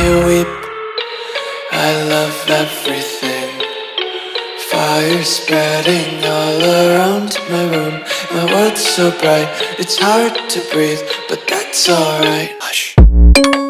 you weep. I love everything. Fire spreading all around my room. My world's so bright, it's hard to breathe, but that's alright. Hush.